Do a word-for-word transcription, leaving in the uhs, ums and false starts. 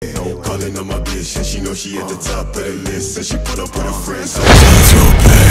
Calling on my bitch, and she know she at the top of the list. And she put up with her friends. So